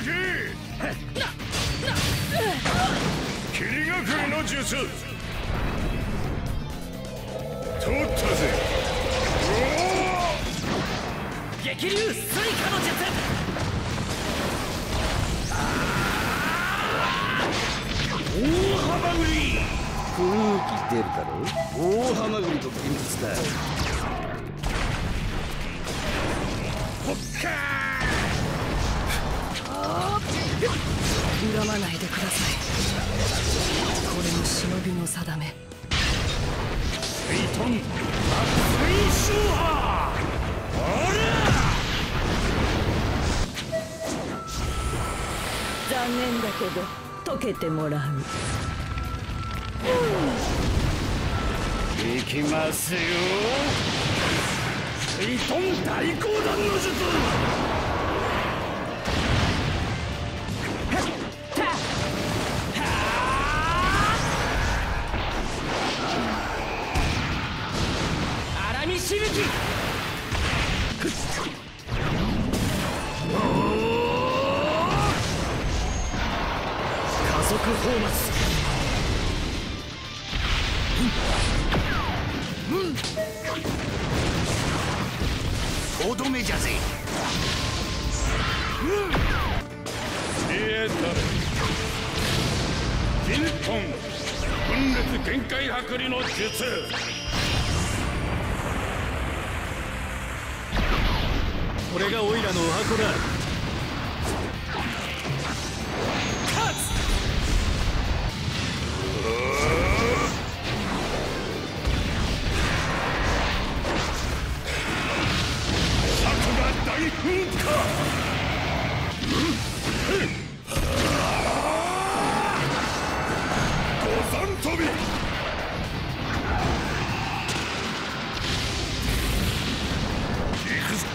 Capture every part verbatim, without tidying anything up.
け。霧隠れの術。取ったぜ。 激流スイカの術。大ハマグリ。 空気出るだろ。大ハマグリと現実だ。 ほっかー。恨まないでください。これも忍びの定め。 フェイトン爆水勝破。あれ残念だけど溶けてもらう。 いきますよ。フェイトン大光弾の術。荒見しぶき。加速放末。とどめじゃぜ。見えた。キントン分裂限界剥離の術。 これがオイラのお箱だ。 大噴火。五山飛び。行くぞ。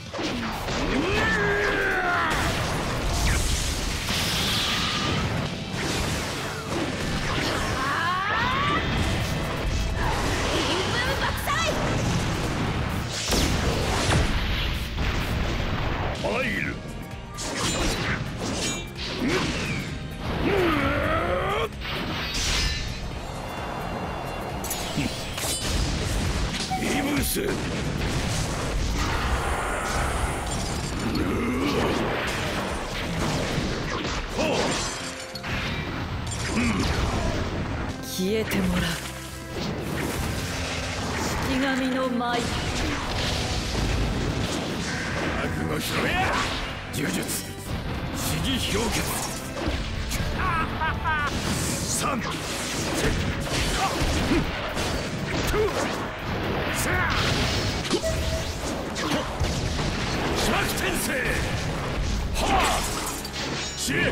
入る。イブス。 消えてもらう。式神の舞。 悪のひろや。呪術四儀氷結。三四幕転生。はあ知れ。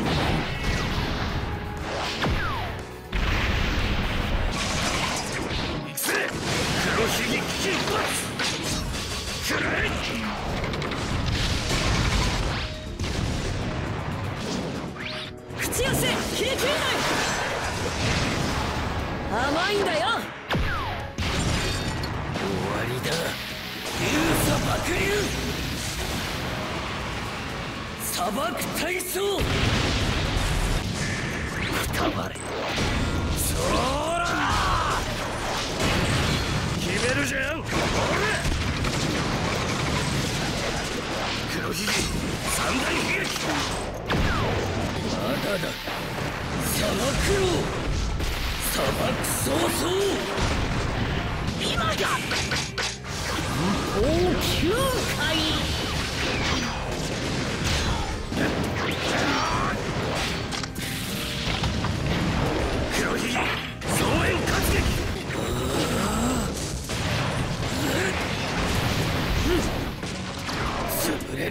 行くぜ。黒ひげ危機一発。くらえ。 口寄せ消えきれない。甘いんだよ。 終わりだ。流砂爆流。砂漠体操。くたばれ。そーら決めるじゃん。黒ひげ三大悲劇。まだだ。砂漠を砂漠早々。今だ。 高級会。 黒ひげ増援活撃。潰れろ。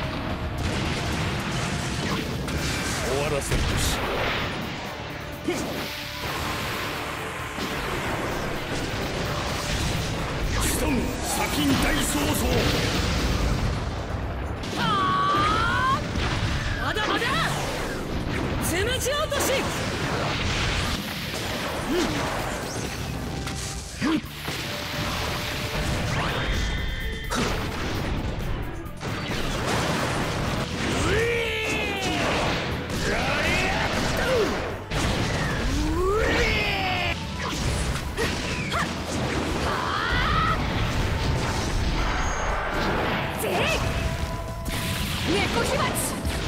終わらせるとし。ストン砂金大創造。 まだまだ。つむじ落とし。 猫火鉢。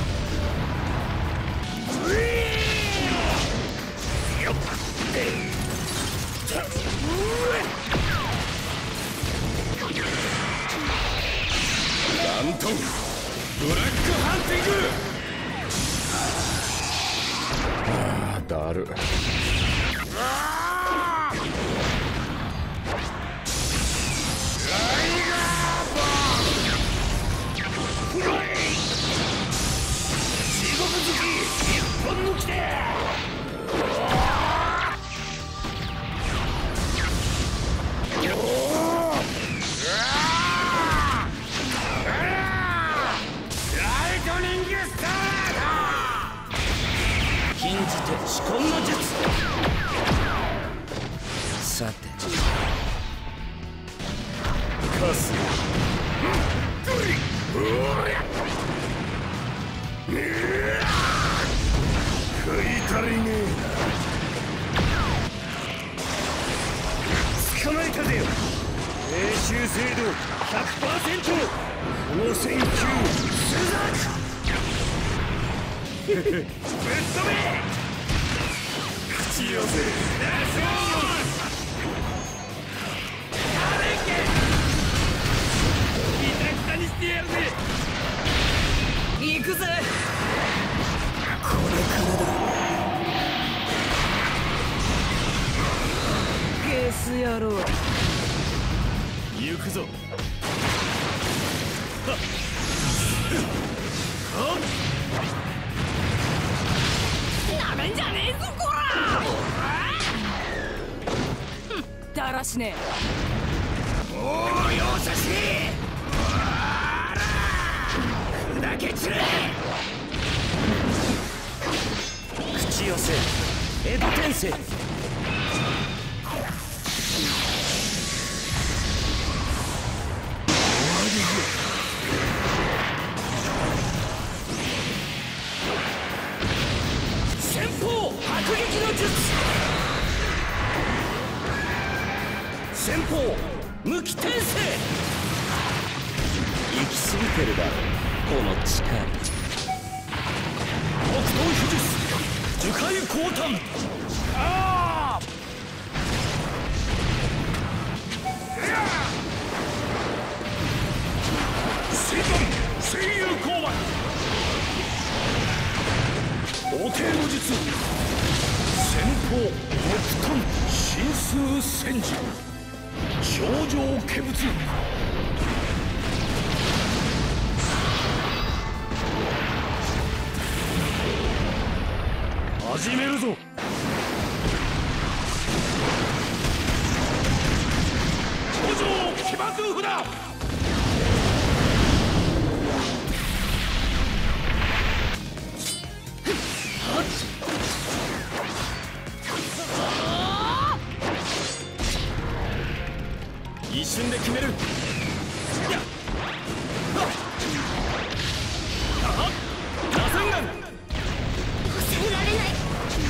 ラントンブラックハンティング。 ああだる。 禁じて仕込んの術。 さてカス食い足りねえな。捕まえたぜよ。命中精度 ひゃくパーセント。この戦球スザクぶっ飛べ。口寄せにしてやるぜ。 行くぜ。これからだ。ゲス野郎。 行くぞ。はっはっ。 なめんじゃねえぞこら。だらしねえ。 おお容赦しねえ。砕け散れ。口寄せ江戸天聖。先鋒迫撃の術。先鋒無期転生。 行き過ぎてるだろこの力。 北東秘術樹海降誕。ああ水遁水流勾配。お帝の術先鋒木遁神数戦時頂上化物。始めるぞ。頂上起爆札。一瞬で決める。やっはっ螺旋丸。 抑えられない。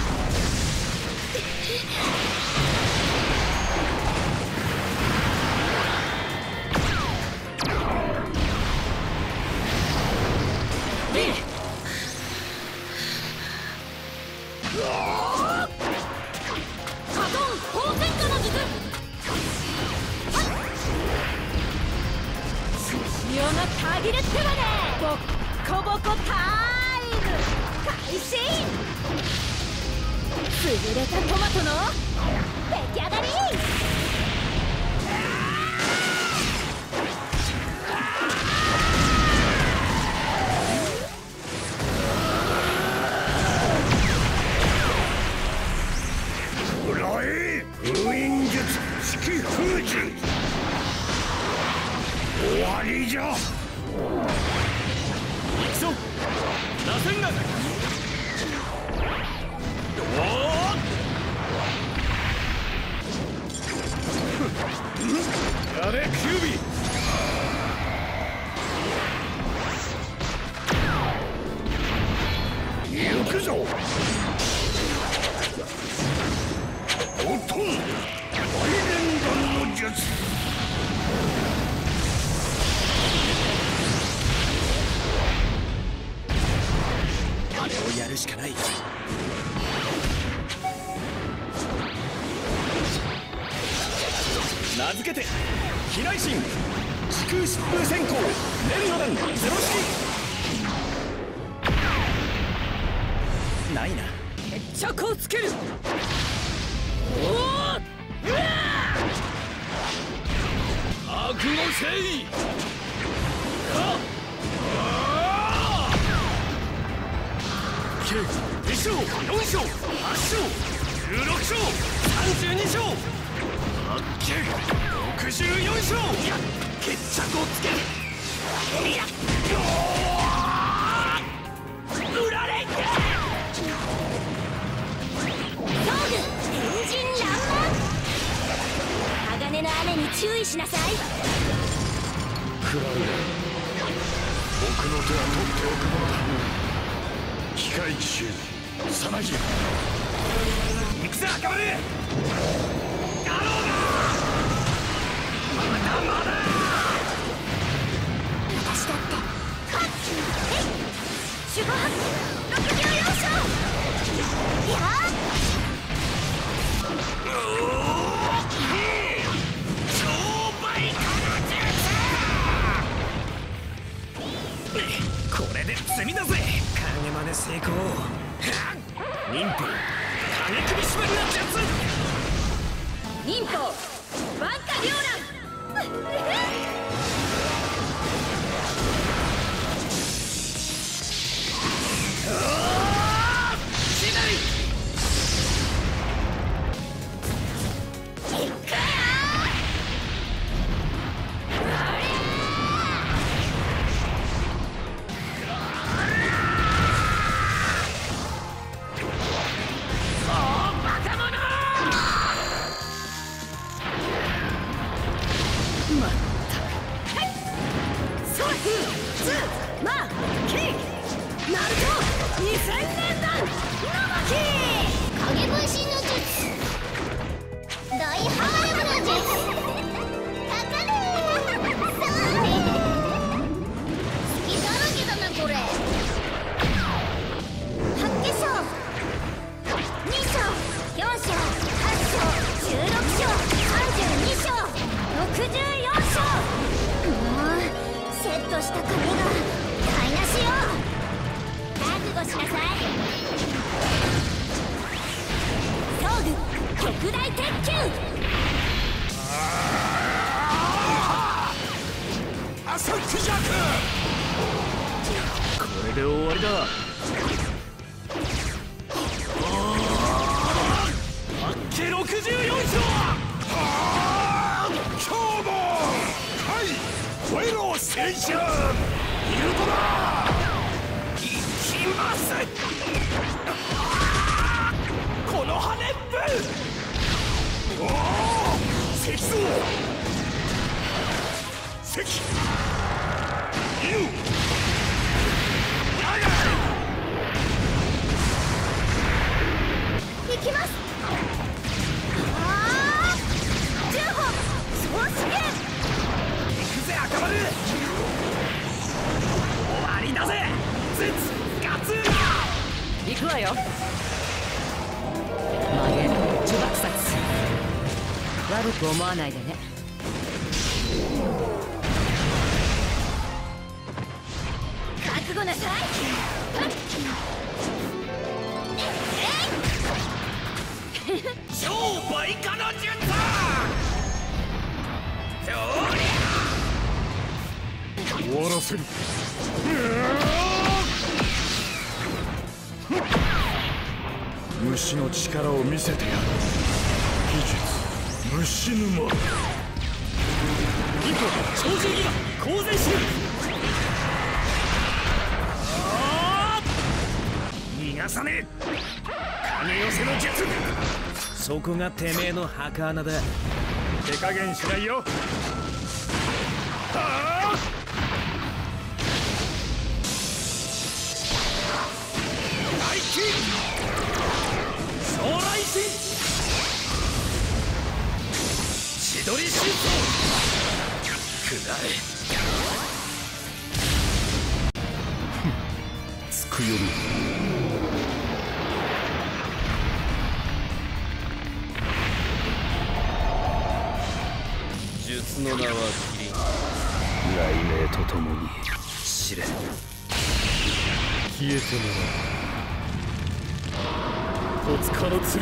カトン放線化の術。潮のたぎる手までボッコボコタイム開始。優れたトマトの出来上がり。 裏へ封印術式封じ。終わりじゃ。行くぞ螺旋丸。おおやれキュービー。行くぞ。おとん大連弾の術。 けて飛来神時空疾風閃光連の弾ゼロ式ないな。 決着をつける。おお、 覚悟せい。に勝よん勝はち勝じゅうろく勝さんじゅうに勝はちろくじゅうよん勝。いや決着をつける。いや売られんか。 装具天神爛漫。鋼の雨に注意しなさい。 クラウド、僕の手は取っておくものだ。機械中さなぎ行くぜ赤丸。だろうがまだまだ私だってはっえい守護発ろくじゅうよん勝。いや超倍化の術。これで積みだぜ。影まで成功。忍法影首絞める術。 忍法万化両乱。 しない。 いっくよ影分身の術大ハーレムの術かかれそうね。好きだらけだなこれ。八卦賞に勝よん勝はち勝じゅうろく勝さんじゅうに勝ろくじゅうよん勝。もうセットした紙が台無しよ。覚悟しなさい。装具極大鉄球。 朝クジャク。これで終わりだ。八卦ろくじゅうよん勝。今日もはいワイローステーションイルドだ。いきます。この羽根っぷ。おお石像石竜やがいきます。ああじゅうほん総試験。 行くぜ赤丸。終わりだぜ絶ガツーナ。 行くわよ。曲げ呪縛殺。悪く思わないでね。 覚悟なさい。 超倍化の術。そりゃ終わらせる。虫の力を見せてやる。技術虫沼。 忍法超重ギガ光線シール。逃がさねえ。影寄せの術。そこがてめえの墓穴だ。手加減しないよ。はあ大金将来神千鳥神装くらえ。 つくよりの名はキリン。雷鳴とともに死れ。 消えてもらう。戸塚の剣。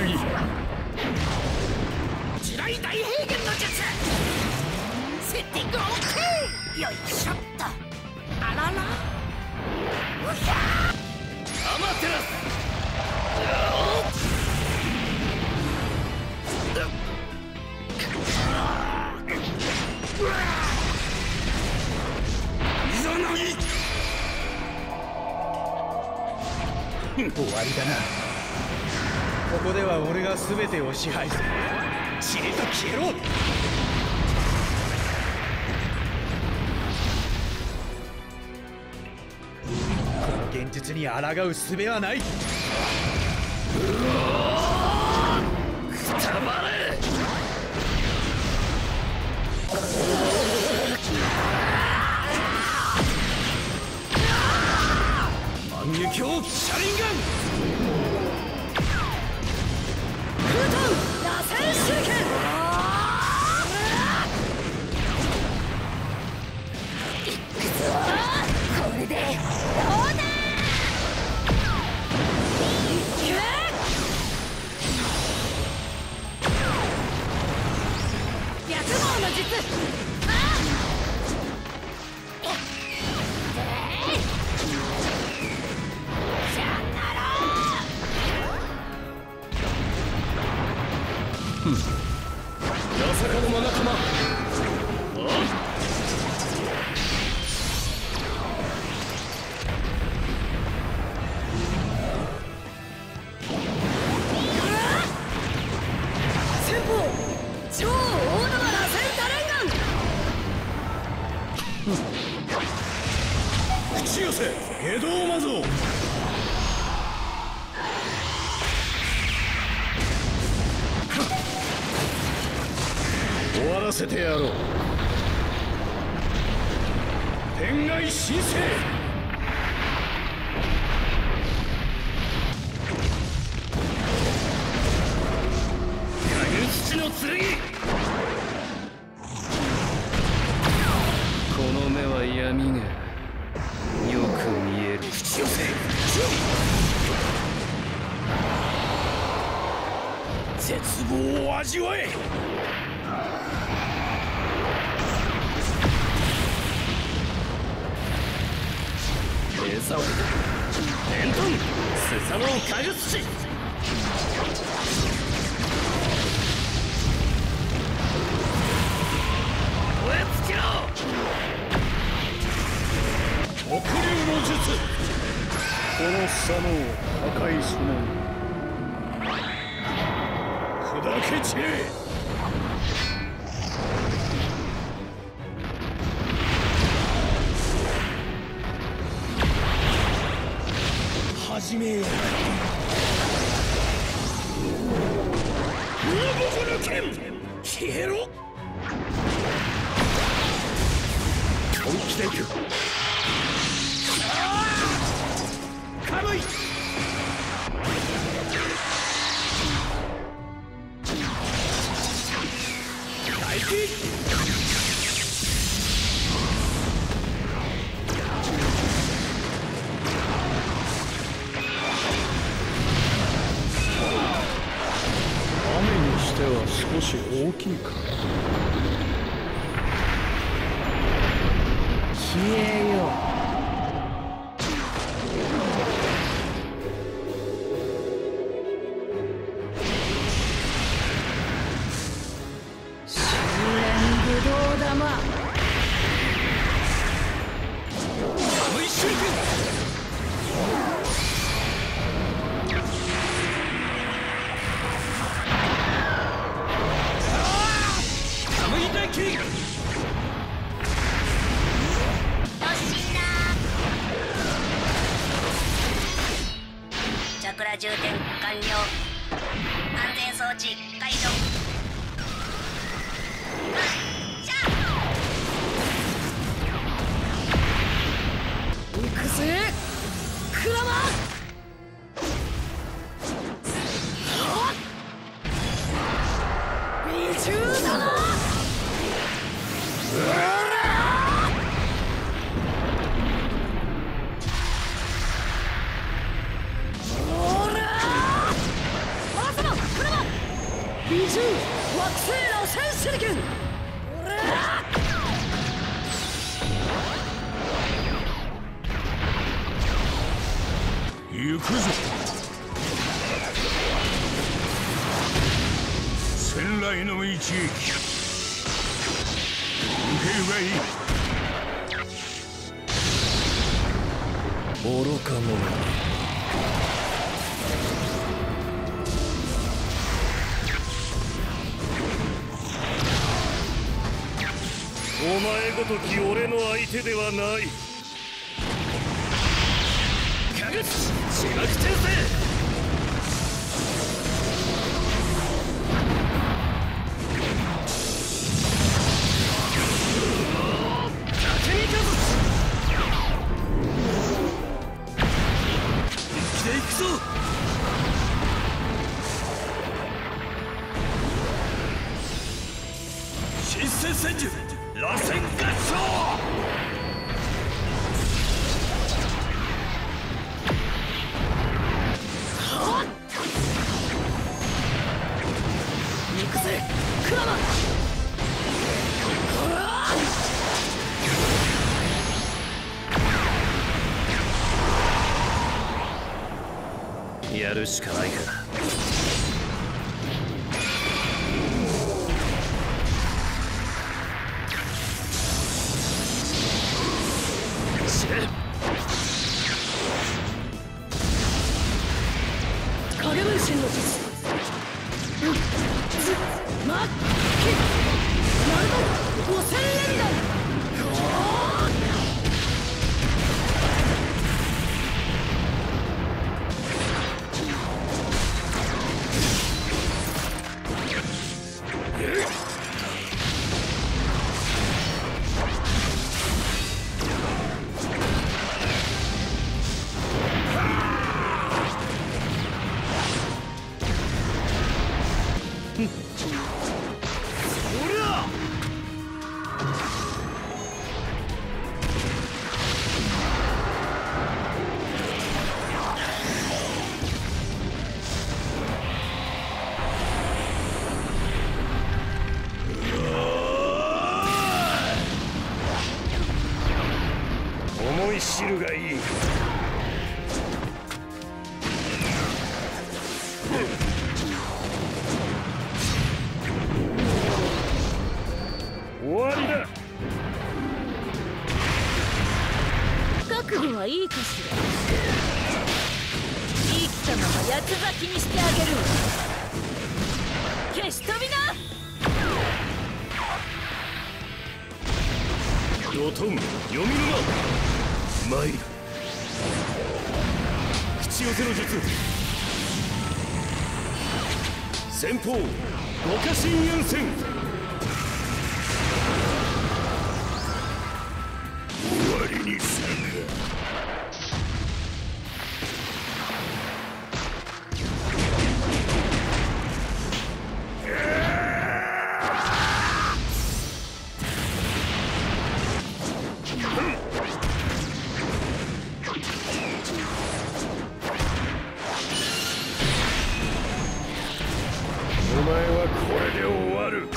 地雷大平原の術。セッティングオッケー。よいしょっと。あらら。うひゃー。アマテラス。いざなぎ。 終わりだな。ここでは俺が全てを支配する。ちりと消えろ。この現実に抗う術はない。 くたばれ。万華鏡シャリンガン。 空遁螺旋手剣。 これでどうだ。 白毛の術。 まさかの真仲間。 先方超大玉螺旋多連口寄せ下道魔像。終わらせてやろう。天外神聖。 土の剣。この目は闇がよく見える。口寄せ。絶望を味わえ。目障りだ。伝統スサノオカグツシ。燃え尽きろ。 黒竜の術。このスサノオを破壊するのに砕け散れ。始めよう。 僕の剣消えろ。 本気でいく。 カムイ。大気。 雨にしては少し大きいか。 消えよう。 チャクラ充填完了。安全装置解除。 行くぜクラマ。二重だな。 行くぞ。戦来の一撃、受けるがいい。 愚か者。お前ごとき俺の相手ではない。かぐち地幕転生。新戦戦術螺旋合唱。行くぜクラマン。やるしかないか。 影分身の術。うんずまっきなるほど五千連弾。思い知るがいい。終わりだ。 覚悟はいいかしら。生きたまま八つ咲きにしてあげるわ。消し飛びな。 ドトン読み沼参る。口寄せの術。先方五家神遠戦。終わりにするか。お前はこれで終わる。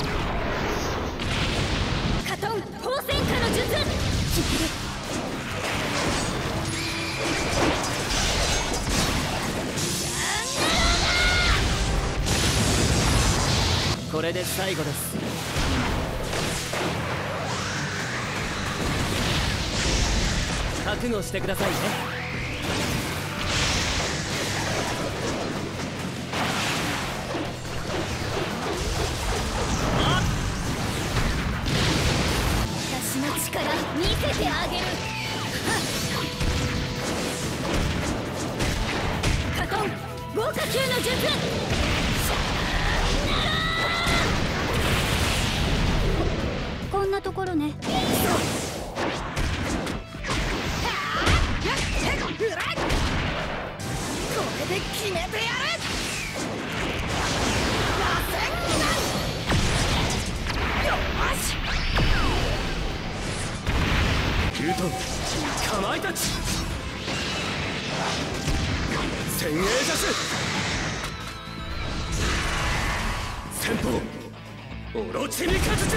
カトン放線下の術。 これで最後です。覚悟してくださいね。 私の力見せてあげる。カトン豪華級の術。こんなところね。これで決めてやる。 キュートンかまいたち先鋭術。先方オロチミカ術。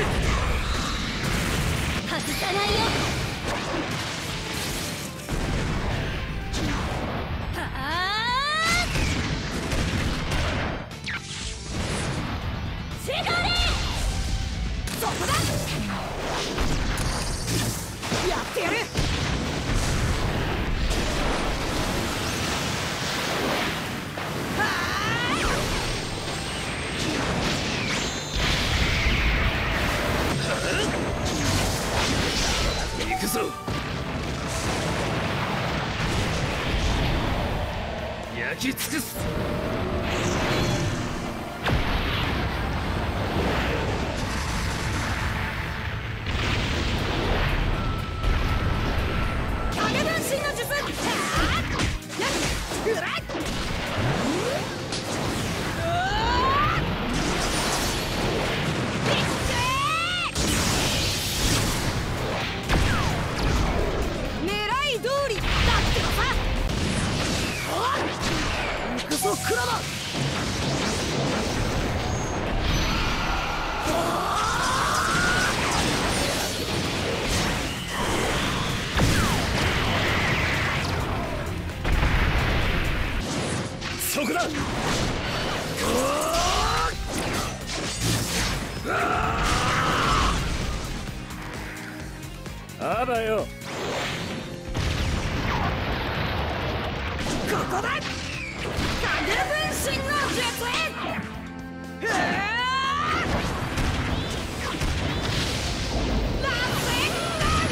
外さないよ。はあ焼き尽くす。 影分身の術。うらっ狙い通りだってのさ。行くぞクラマ。 そこだ。あばよ。 ここだ。影分身の術。うわ螺旋丸。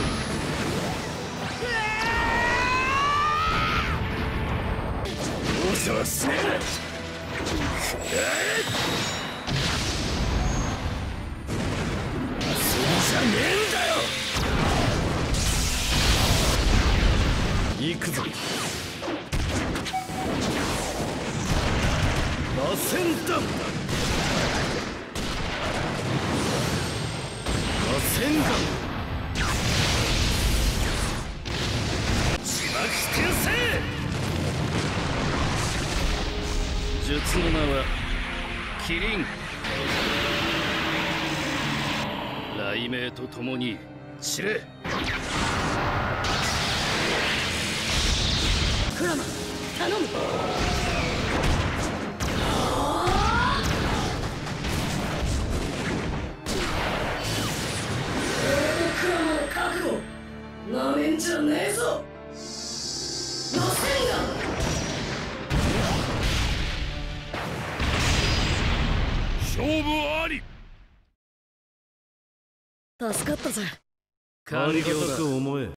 容赦はしねえ。遊びじゃねえんだよ。行くぞ。螺旋弾。螺旋弾。ちまき転生。術の名はキリン。雷鳴とともに散れ。 クラマ頼む。クラマの覚悟なめんじゃねえぞ。螺旋丸。 勝負あり。 助かったぜ。 完了だ。 思え。